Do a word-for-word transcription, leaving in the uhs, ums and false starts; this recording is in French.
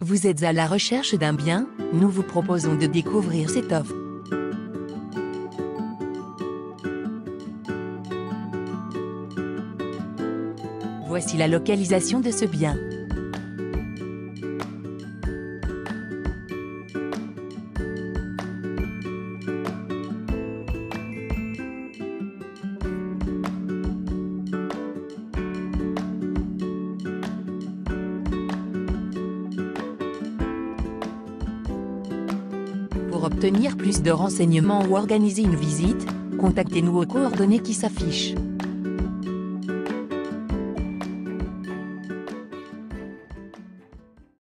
Vous êtes à la recherche d'un bien? Nous vous proposons de découvrir cette offre. Voici la localisation de ce bien. Pour obtenir plus de renseignements ou organiser une visite, contactez-nous aux coordonnées qui s'affichent.